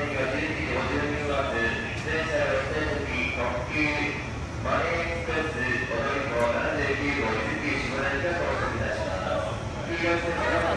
駅は11時52分発、全車両指定席、特急、マネーエクスプレス、お乗り換79号、19、下成田とお送りいたします。黄色い線